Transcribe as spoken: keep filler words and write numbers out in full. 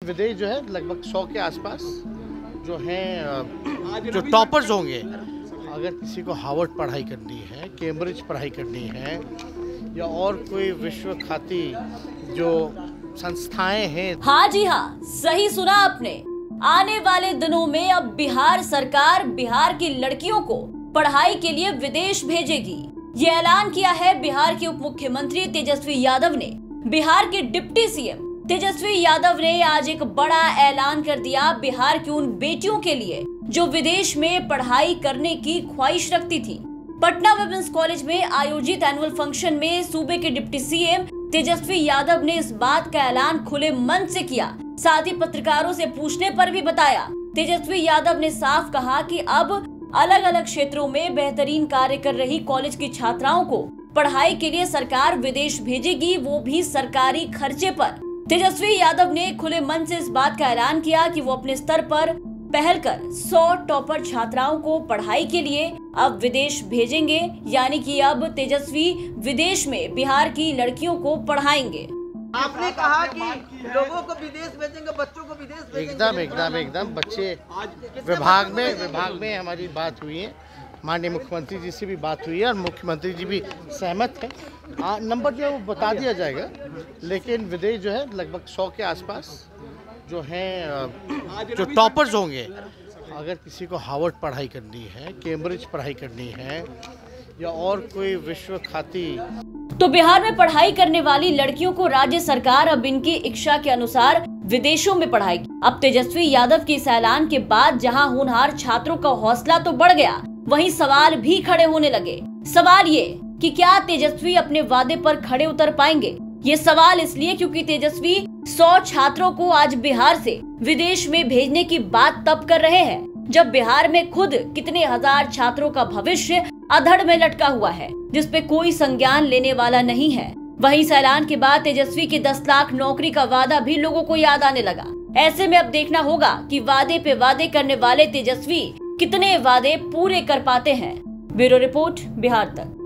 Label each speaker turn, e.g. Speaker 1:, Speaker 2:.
Speaker 1: विदेश जो है लगभग सौ के आसपास जो हैं जो टॉपर्स होंगे। अगर किसी को हार्वर्ड पढ़ाई करनी है, कैम्ब्रिज पढ़ाई करनी है या और कोई विश्व ख्याति जो संस्थाएं हैं।
Speaker 2: हाँ जी हाँ, सही सुना आपने। आने वाले दिनों में अब बिहार सरकार बिहार की लड़कियों को पढ़ाई के लिए विदेश भेजेगी। ये ऐलान किया है बिहार के उप मुख्यमंत्री तेजस्वी यादव ने। बिहार के डिप्टी सीएम तेजस्वी यादव ने आज एक बड़ा ऐलान कर दिया बिहार की उन बेटियों के लिए जो विदेश में पढ़ाई करने की ख्वाहिश रखती थी। पटना विमेंस कॉलेज में आयोजित एनुअल फंक्शन में सूबे के डिप्टी सीएम तेजस्वी यादव ने इस बात का ऐलान खुले मन से किया। साथ ही पत्रकारों से पूछने पर भी बताया। तेजस्वी यादव ने साफ कहा कि अब अलग अलग क्षेत्रों में बेहतरीन कार्य कर रही कॉलेज की छात्राओं को पढ़ाई के लिए सरकार विदेश भेजेगी, वो भी सरकारी खर्चे पर। तेजस्वी यादव ने खुले मन से इस बात का ऐलान किया कि वो अपने स्तर पर पहल कर सौ टॉपर छात्राओं को पढ़ाई के लिए अब विदेश भेजेंगे, यानी कि अब तेजस्वी विदेश में बिहार की लड़कियों को पढ़ाएंगे।
Speaker 3: आपने कहा कि लोगों को विदेश भेजेंगे, बच्चों को विदेश भेजेंगे।
Speaker 1: एकदम एकदम एकदम बच्चे विभाग में विभाग में हमारी बात हुई है, माननीय मुख्यमंत्री जी से भी बात हुई है और मुख्यमंत्री जी भी सहमत है। आ, नंबर जो है वो बता दिया जाएगा, लेकिन विदेश जो है लगभग सौ के आसपास जो हैं जो टॉपर्स होंगे। अगर किसी को हार्वर्ड पढ़ाई करनी है, कैम्ब्रिज पढ़ाई करनी है या और कोई विश्व ख्याति।
Speaker 2: तो बिहार में पढ़ाई करने वाली लड़कियों को राज्य सरकार अब इनकी इच्छा के अनुसार विदेशों में पढ़ाएगी। अब तेजस्वी यादव के इस ऐलान के बाद जहां होनहार छात्रों का हौसला तो बढ़ गया, वहीं सवाल भी खड़े होने लगे। सवाल ये कि क्या तेजस्वी अपने वादे पर खड़े उतर पाएंगे? ये सवाल इसलिए क्योंकि तेजस्वी सौ छात्रों को आज बिहार से विदेश में भेजने की बात तब कर रहे हैं जब बिहार में खुद कितने हजार छात्रों का भविष्य अधड़ में लटका हुआ है, जिसपे कोई संज्ञान लेने वाला नहीं है। वहीं इस ऐलान के बाद तेजस्वी के दस लाख नौकरी का वादा भी लोगों को याद आने लगा। ऐसे में अब देखना होगा कि वादे पे वादे करने वाले तेजस्वी कितने वादे पूरे कर पाते हैं। ब्यूरो रिपोर्ट, बिहार तक।